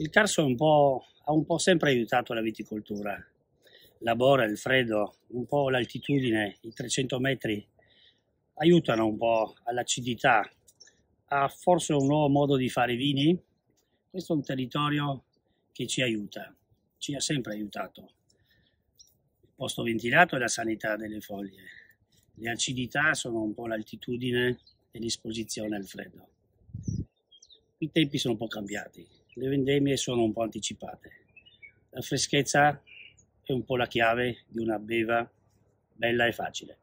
Il Carso ha un po' sempre aiutato la viticoltura. La bora, il freddo, un po' l'altitudine, i 300 metri aiutano un po' all'acidità, a forse un nuovo modo di fare vini. Questo è un territorio che ci aiuta, ci ha sempre aiutato. Il posto ventilato e la sanità delle foglie. Le acidità sono un po' l'altitudine e l'esposizione al freddo. I tempi sono un po' cambiati, le vendemmie sono un po' anticipate. La freschezza è un po' la chiave di una beva bella e facile.